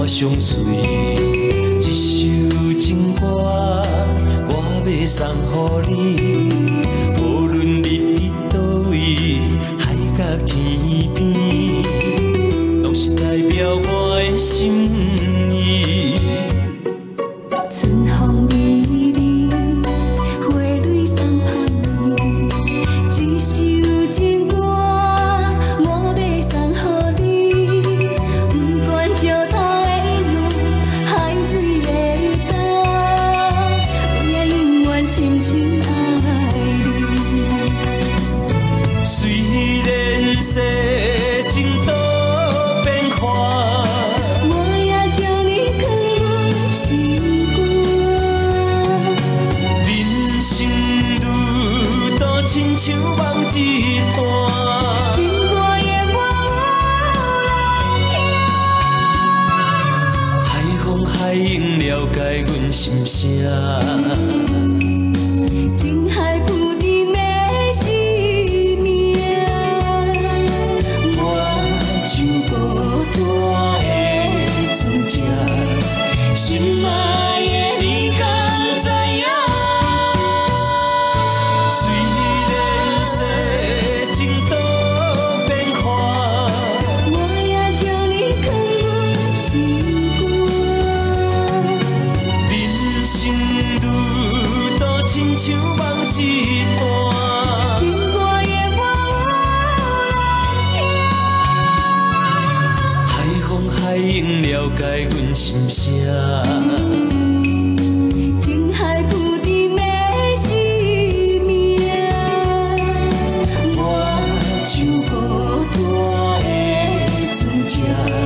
相随。一首情歌，我要送予你，无论你伫倒位，海角天边，拢是代表我的心意。 春风微微，花蕊送予你，一首情歌，我要送予你。不管石头的路，海水的干，我也永远深深爱你。 虽然世情多变化， 我也将你藏阮心肝。 人生路途亲像梦一段， 情歌永远有人听。 海风海涌了解阮心声。 情海浮沉的生命， 我像孤单的船只，心爱的你敢知影？虽然世情多变化， 我也将你藏阮心肝。 人生路途亲像梦一段， 情歌永远有人听。 海风海涌了解阮心声。 情海浮沉的生命， 我像孤单的船只。